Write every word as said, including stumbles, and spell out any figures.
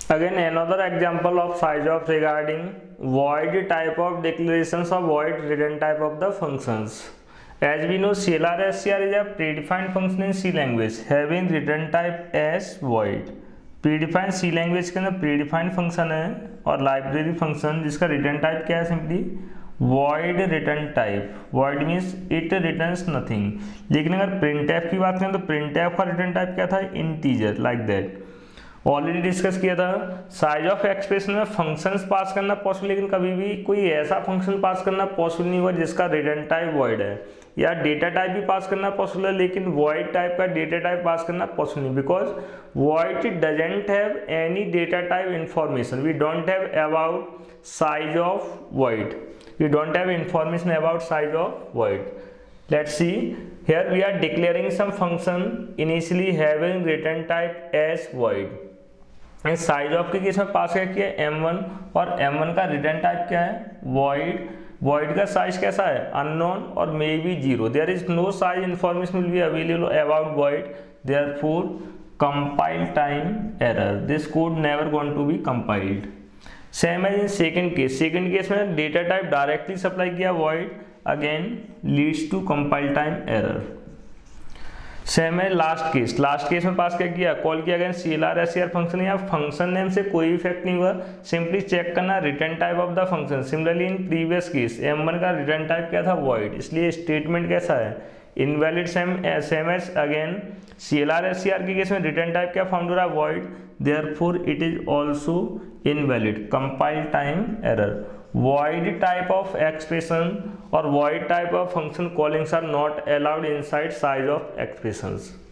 Again, another example of sizeof regarding void type of declarations of void return type of the functions. As we know, C L R S C R is a predefined function in C language having return type as void. predefined C language के अंदर predefined function है और library function जिसका return type क्या है, simply void return type. void means it returns nothing. लेकिन अगर printf की बात करें तो printf का return type क्या था, integer, like that. Already discuss किया था. साइज ऑफ एक्सप्रेशन में फंक्शंस पास करना पॉसिबल, लेकिन कभी भी कोई ऐसा फंक्शन पास करना पॉसिबल नहीं हुआ जिसका रिटर्न टाइप वॉइड है. या डेटा टाइप भी पास करना पॉसिबल है, लेकिन वॉइड टाइप का डेटा टाइप पास करना पॉसिबल नहीं, because void doesn't have any data type information. We don't have about size of void. We don't have information about size of void. Let's see, here we are declaring some function initially having return type as void. Size of के case में pass क्या किया M one, और M one का return type क्या है, void. void का size कैसा है, अननोन और may be zero. There is no size information will be available about void. Therefore compile time error. this code never going to be compiled. Same as in second case. Second case में data type directly supply किया void, again leads to compile time error. Same है last case. Last case में pass क्या किया, call किया again C L R S C R function. या function name से कोई इफेक्ट नहीं हुआ, सिंपली चेक करना return type of the function. Similarly in previous case M one का रिटर्न टाइप क्या था, void, इसलिए स्टेटमेंट कैसा है, invalid. Same same as again C L R S C R के केस में रिटर्न टाइप क्या फाउंड हो रहा है, void. Therefore it is also invalid. Compile time error. void type of expression or void type of function callings are not allowed inside size of expressions.